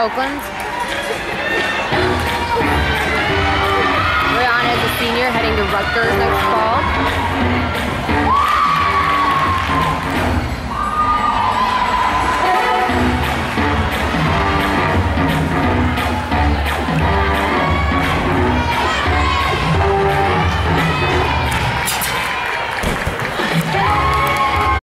Oakland. Rihanna is a senior heading to Rutgers next fall.